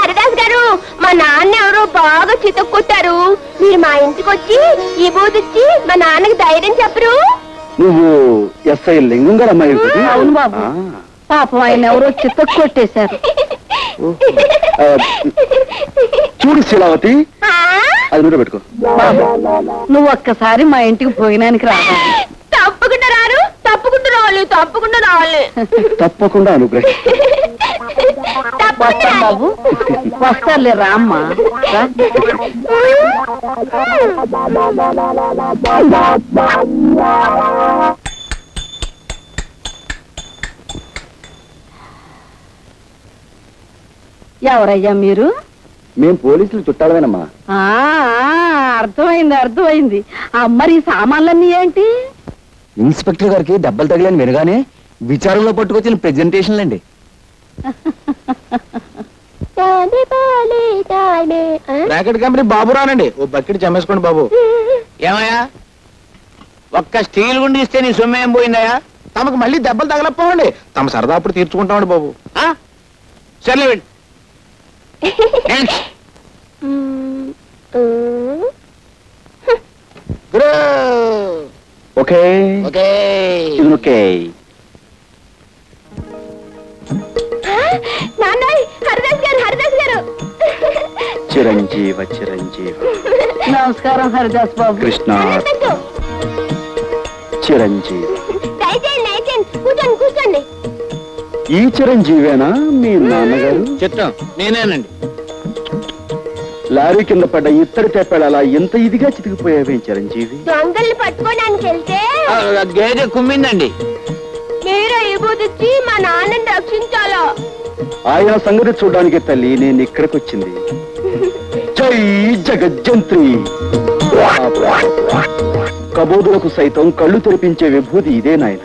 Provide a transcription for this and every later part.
హరిదాస్ గారు, మా నాన్న ఎవరో బాగా చితక్కొట్టారు. మీరు మా ఇంటికి వచ్చి ఈ బూదిచ్చి మా నాన్నకి ధైర్యం చెప్పరు? నువ్వు ఎస్ఐ లింగం గారు అమ్మాయి? అవును బాబు, పాపం ఆయన ఎవరో చితక్కొట్టేశారు. చూడు శీలావతి, అది నూనె పెట్టుకో. బాబు, నువ్వు ఒక్కసారి మా ఇంటికి భోజనానికి రావాలి. తప్పకుండా రారు? తప్పకుండా రావాలి, తప్పకుండా రావాలి. తప్పకుండా అనుగ్రహం. వస్తాం బాబు, వస్తారులే రామ్మా. ఎవరయ్యా మీరు? మేం పోలీసులు చుట్టాలమేనమ్మా. అర్థమైంది అర్థమైంది. మరి సామాన్లన్నీ ఏంటి? ఇన్స్పెక్టర్ గారికి దెబ్బలు తగిలని వినగానే విచారంలో పట్టుకొచ్చిన ప్రెజెంటేషన్లు అండి. బ్రాకెట్ కంపెనీ బాబు రానండి, ఓ బకెట్ చమ్మేసుకోండి బాబు. ఏమయ్యా, ఒక్క స్టీల్ గుండి ఇస్తే నీ సొమ్ము ఏం పోయిందయ్యా? తమకు మళ్ళీ దెబ్బలు తగలపోవండి, తమ సరదా అప్పుడు తీర్చుకుంటామండి బాబు. సర్లే వెళ్ళి. Okay okay okay. నాన్నయ్, హరిదాస్ గారు, హరిదాస్ గారు. చిరంజీవ చిరంజీవ. నమస్కారం హరిదాస్ బాబు. కృష్ణ చిరంజీవి. దయచేయండి, దయచేయండి, కూర్చోండి కూర్చోండి. ఈ చిరంజీవేనా మీ నాన్నగారు? చిత్తం నేనేనండి. లారీ కింద పడ్డ ఇత్తడి తెప్పాడు అలా ఎంత ఇదిగా చితికిపోయావేం చిరంజీవి? దొంగల్ని పట్టుకోడానికి వెళ్తే గేదె కుమ్మిందండి. మీరే ఇబుదిచ్చి మా నాన్నని రక్షించాలా? ఆయన సంగతి చూడడానికి తల్లి నేను ఇక్కడికి వచ్చింది. జై జగజ్జంత్రి. కబోదులకు సైతం కళ్ళు తెరిపించే విభూతి ఇదే నాయన.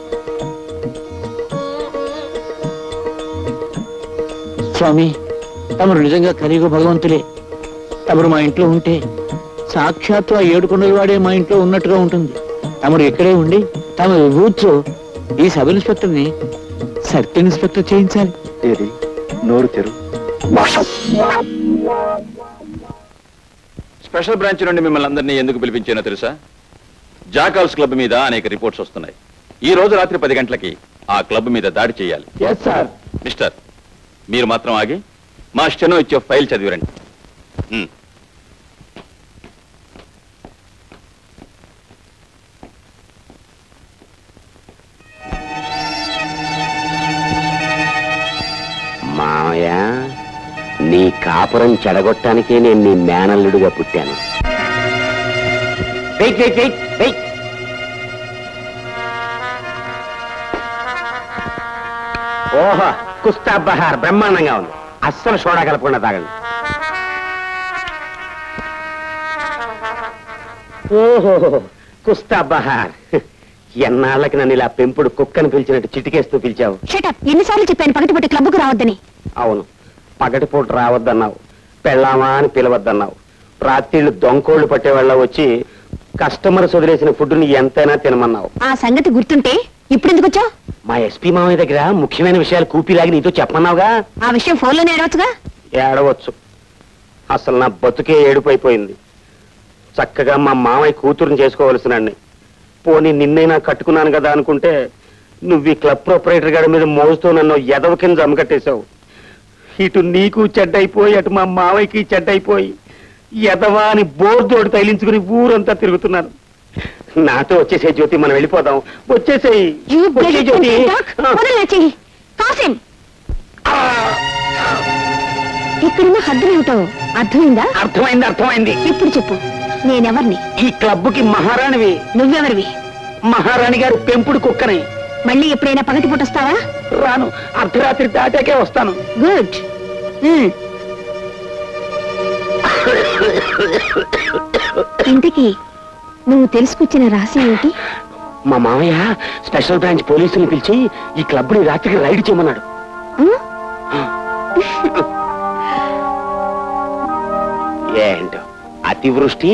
స్వామి, తమరు నిజంగా కలియుగ భగవంతులే. తమరు మా ఇంట్లో ఉంటే సాక్షాత్తు ఆ ఏడుకొండల వాడే మా ఇంట్లో ఉన్నట్టుగా ఉంటుంది. తమరు ఇక్కడే ఉండి తమ విభూతితో ఈ సబ్ ఇన్స్పెక్టర్ని సర్కిల్ ఇన్స్పెక్టర్ చేయించాలి. ఏది నోరు తెరు. స్పెషల్ బ్రాంచ్ నుండి మిమ్మల్ని అందరినీ ఎందుకు పిలిపించానో తెలుసా? జాకాల్స్ క్లబ్ మీద అనేక రిపోర్ట్స్ వస్తున్నాయి. ఈ రోజు రాత్రి 10 గంటలకి ఆ క్లబ్ మీద దాడి చేయాలి. మిస్టర్, మీరు మాత్రం ఆగి మా స్టెనో ఇచ్చే ఫైల్ చదివిరండి. మామయ్య, నీ కాపురం చెడగొట్టానికే నేను నీ మేనల్లుడిగా పుట్టాను. Wait wait wait wait. ఓహో, కుస్తా బహార్ బ్రహ్మాండంగా ఉంది. అస్సలు సోడా కలపకుండా తాగండి. ఓహో, కుస్తా బహార్. ఎన్నాళ్ళకి నన్ను ఇలా పెంపుడు కుక్కను పిలిచినట్టు చిటికేస్తూ పిలిచావు. ఎన్నిసార్లు చెప్పాను పగటిపూట క్లబ్కు రావద్దని? అవును, పగటిపూట రావద్దన్నావు, పెళ్ళామా అని పిలవద్దన్నావు. రాత్రిళ్ళు దొంకోళ్లు పట్టేవాళ్ళ వచ్చి కస్టమర్స్ వదిలేసిన ఫుడ్ని ఎంతైనా తినమన్నావు. ఆ సంగతి గుర్తుంటే ఇప్పుడు ఎందుకు వచ్చావు? మా ఎస్పీ మామయ్య దగ్గర ముఖ్యమైన విషయాలు కూపిలాగి నీతో చెప్పమన్నావుగా. ఆ విషయం ఫోన్లోనే ఏడవచ్చుగా. ఏడవచ్చు. అసలు నా బతుకే ఏడుపైపోయింది. చక్కగా మా మామయ్య కూతురుని చేసుకోవలసినండి. పోనీ నిన్నైనా కట్టుకున్నాను కదా అనుకుంటే నువ్వు ఈ క్లబ్ ప్రొపరేటర్ గారి మీద మోజుతో నన్ను ఎదవ కింద జమకట్టేశావు. ఇటు నీకు చెడ్డైపోయి అటు మా మావయ్యకి చెడ్డైపోయి ఎదవా అని బోర్దోడు తైలించుకుని ఊరంతా తిరుగుతున్నాను. నాతో వచ్చేసే జ్యోతి, మనం వెళ్ళిపోదాం. వచ్చేసేయి జ్యోతి. ఇక్కడున్న హద్దులేమిటో అర్థమైందా? అర్థమైంది అర్థమైంది. ఇప్పుడు చెప్పు, నేనెవర్ని? ఈ క్లబ్కి మహారాణివి. నువ్వెవరివి? మహారాణి గారి పెంపుడు కుక్కని. మళ్ళీ ఎప్పుడైనా పగటి పూట వస్తావా? రాను, అర్ధరాత్రి దాటాకే వస్తాను. గుడ్. ఇంతకీ నువ్వు తెలుసుకొచ్చిన రహస్యం ఏంటి? మా మామయ్య స్పెషల్ బ్రాంచ్ పోలీసుని పిలిచి ఈ క్లబ్ ని రాత్రికి రైడ్ చేయమన్నాడు. ఏంటో అతివృష్టి